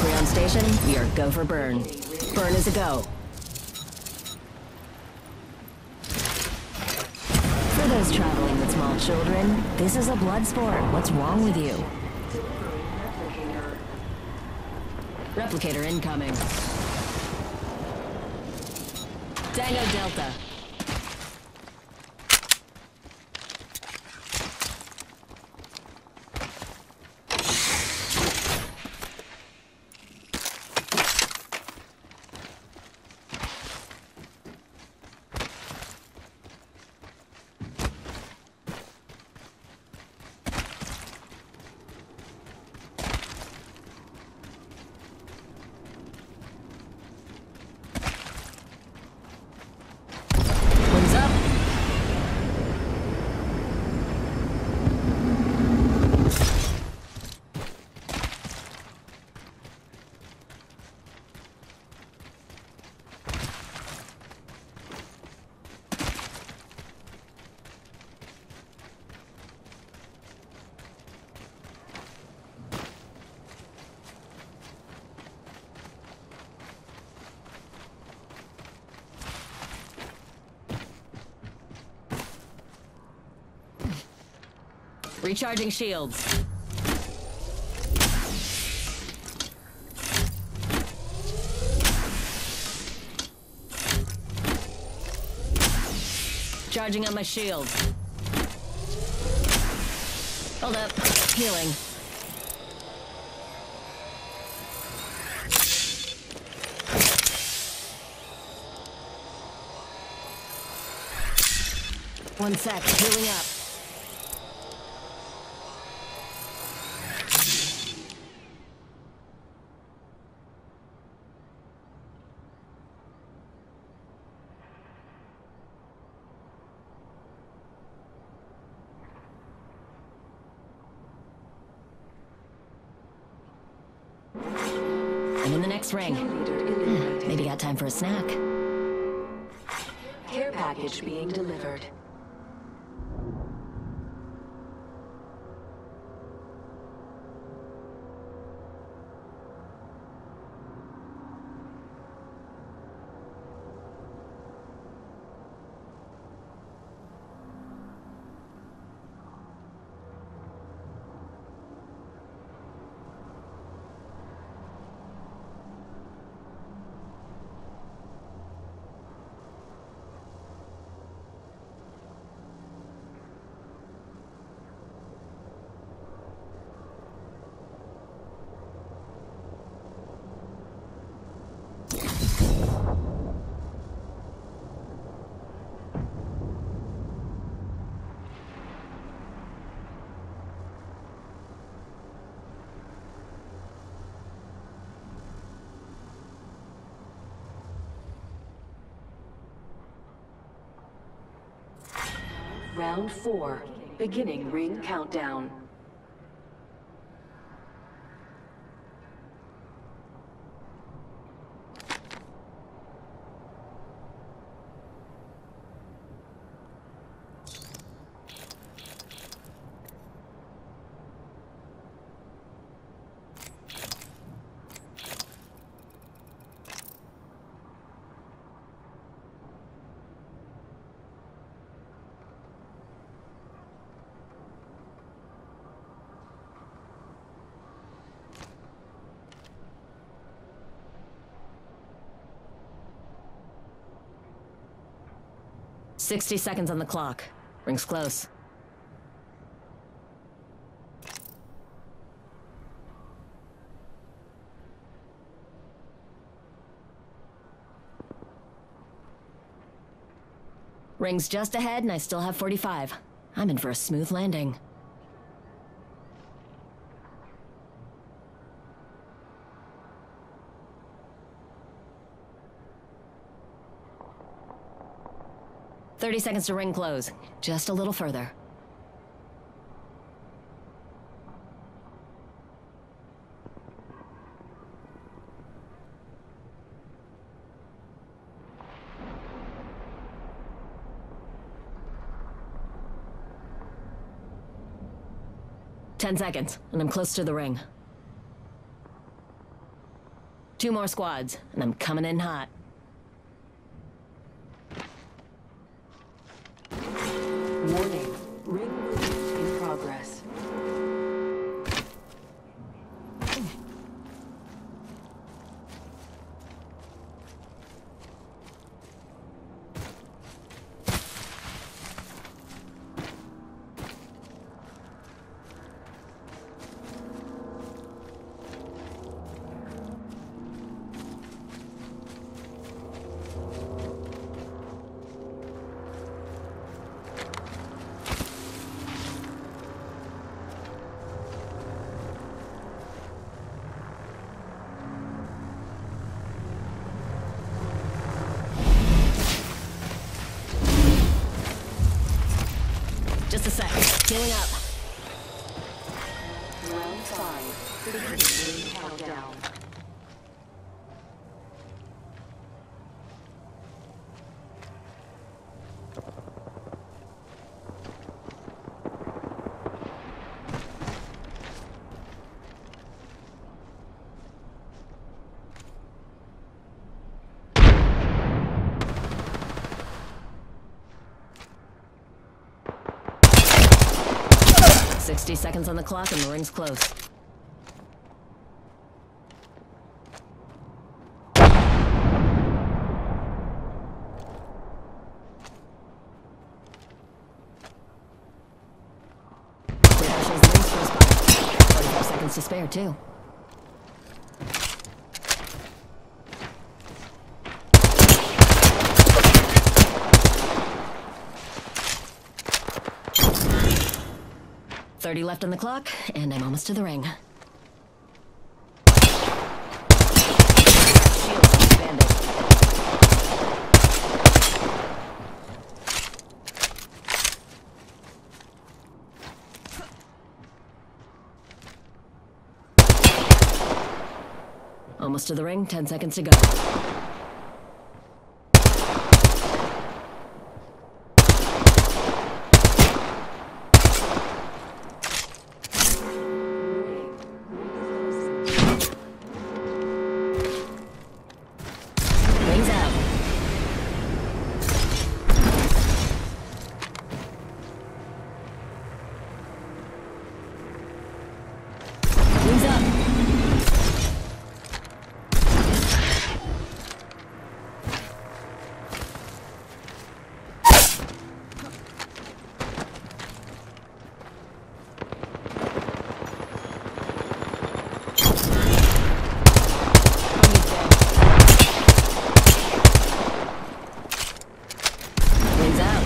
We're on station, we are go for burn. Burn is a go. For those traveling with small children, this is a blood sport. What's wrong with you? Replicator incoming. Tango Delta. Recharging shields. Charging on my shield. Hold up. Healing. One sec. Healing up. I'm in the next ring. Maybe got time for a snack. Care package being delivered. Round 4, beginning ring countdown. "60 seconds on the clock. Ring's close." Ring's just ahead and I still have 45. I'm in for a smooth landing. "30 seconds to ring close. Just a little further." "10 seconds, and I'm close to the ring." 2 more squads, and I'm coming in hot. Warning. Ring movement in progress. Just a sec. Healing up. Round 5. Beginning ring countdown. "60 seconds on the clock and the ring's close." Radar shows the ring's close by. 45 seconds to spare, too. "30 left on the clock, and I'm almost to the ring." Shields expanded. Almost to the ring, 10 seconds to go. Rings out. Rings up. Rings out.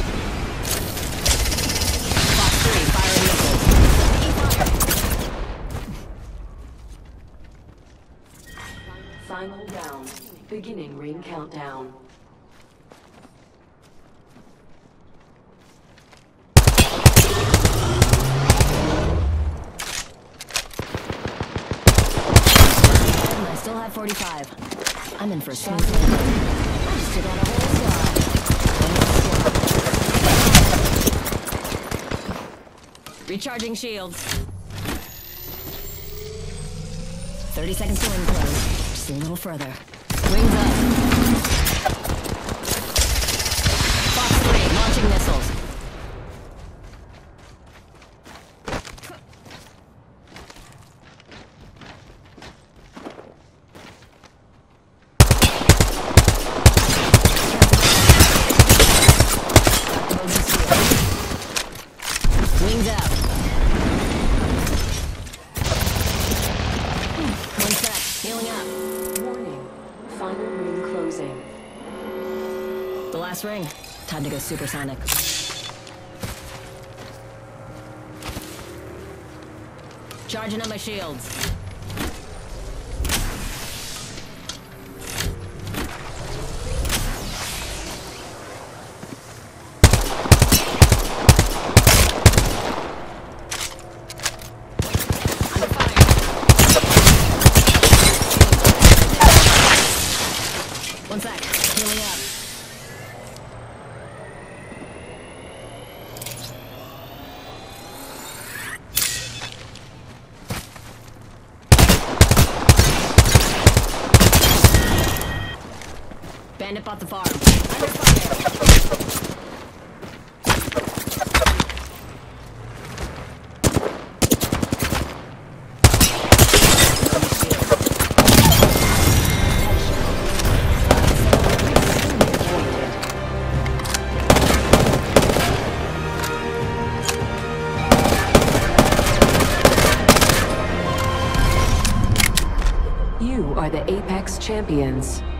Fox 3, firing missiles. Final round. Beginning ring countdown. And I still have 45. I'm in for a smooth landing. I just took out a whole squad. Recharging shields. 30 seconds to ring close. Just a little further. Rings up. Fox 3, launching missiles. Wings out. One sec. Healing up. Warning. Final ring closing. The last ring. Time to go supersonic. Charging up my shields. One sec. Healing up. Bandit bought the farm. Under fire. You are the Apex Champions.